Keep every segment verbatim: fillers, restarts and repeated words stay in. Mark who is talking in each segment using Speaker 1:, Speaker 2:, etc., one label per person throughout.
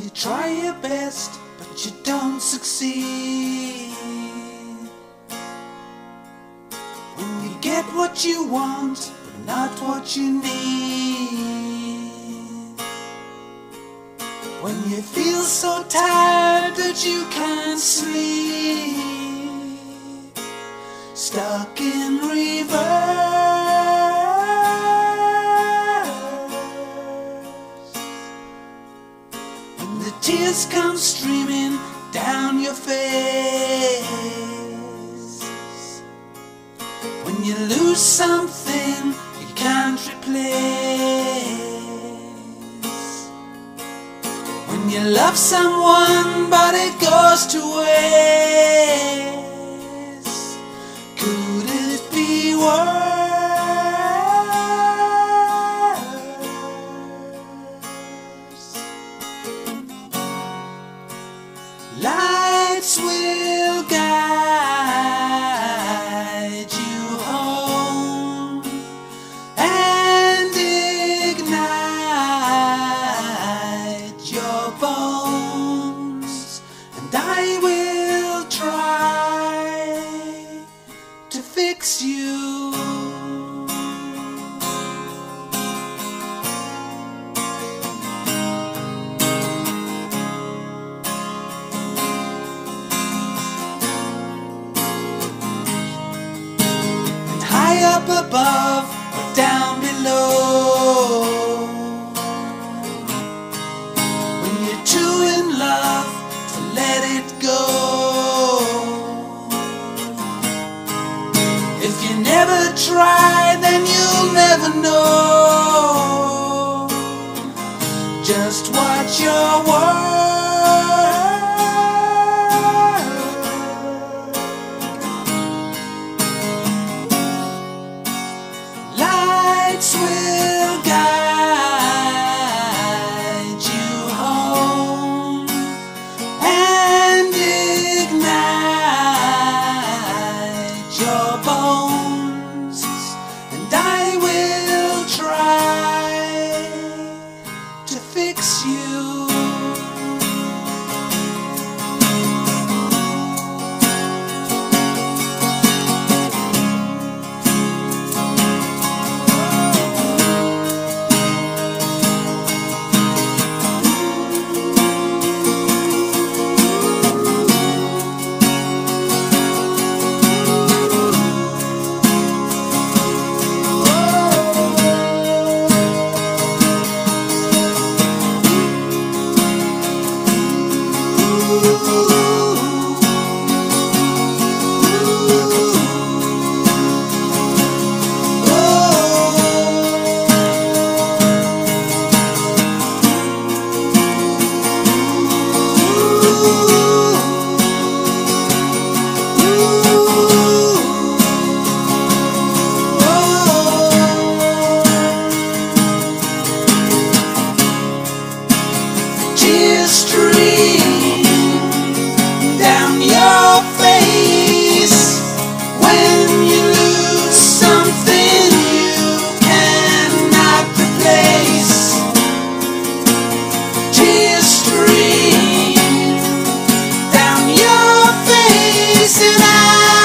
Speaker 1: you try your best, but you don't succeed. When you get what you want, but not what you need. When you feel so tired that you can't sleep. Stuck in reverse. When the tears come streaming down your face. When you lose something you can't replace. When you love someone but it goes to waste. Could it be worse? Lights will guide you home and ignite your bones, and I will try to fix you. Up above or down below, when you're too in love to let it go. If you never try, then you'll never know just what you're worth. Lights will guide you home and ignite your bones, and I will try to fix you. Tears stream down your face when you lose something you cannot replace. Tears stream down your face, and I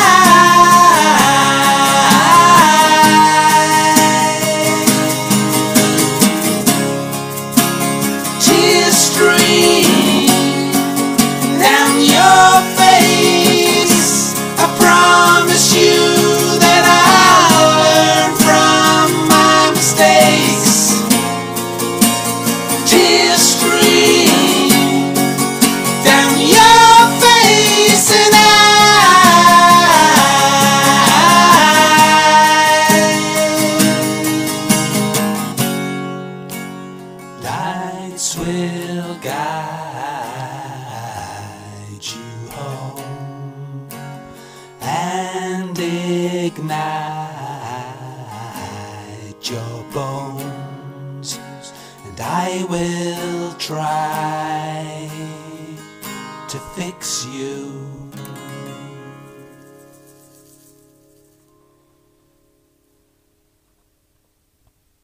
Speaker 1: tears stream down your face. I promise you that I'll learn from my mistakes. Tears stream down your face, and I lights will guide you home and ignite your bones, and I will try to fix you.